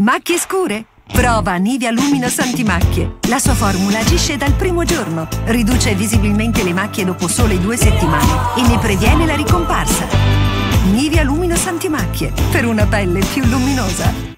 Macchie scure? Prova Nivea Luminous Antimacchie. La sua formula agisce dal primo giorno, riduce visibilmente le macchie dopo sole 2 settimane e ne previene la ricomparsa. Nivea Luminous Antimacchie, per una pelle più luminosa.